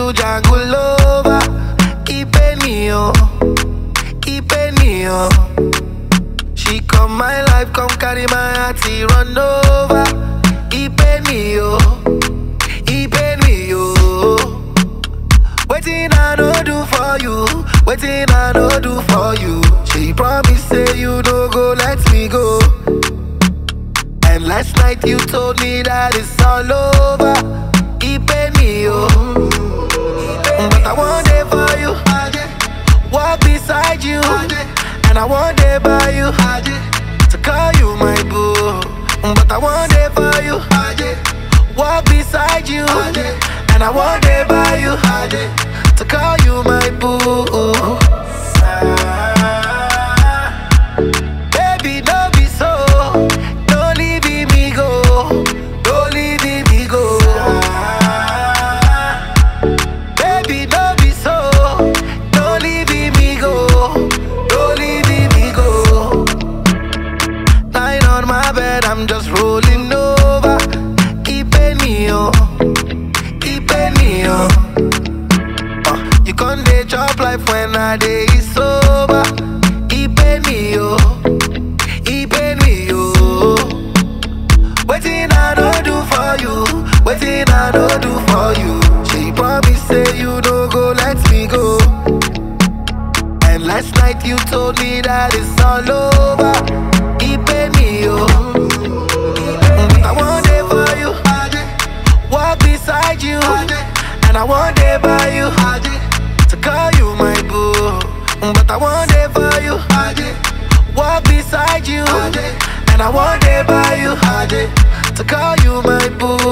you jungle lover. Keep me oh, keep me oh. She come my life, come carry my heart, she run over. Keep me oh, keep me oh. Waiting I no do for you, waiting I no do for you. She promise say you don't go, let me go. And last night you told me that it's all over. Keep me oh, but I want it for you. Walk beside you, and I want it by you. To call you my boo, but I want it for you. Walk beside you, and I want it by you. To call you my boo. Baby, don't be so, don't leave me go, don't leave me go. Baby, don't be so, don't leave me go, don't leave me go. Lying on my bed, I'm just rolling over. Keep me oh, keep me oh. You can't dey chop life when I dey sober. Keep me oh, keep me oh. Waiting I don't do for you, waiting I don't do for you. She promise say you don't go, let me go. And last night you told me that it's all over. Keep me oh, but I want it for you. Walk beside you, and I want it by you. To call you my boo, but I want it for you. Walk beside you, and I want it by you. To call you my boo.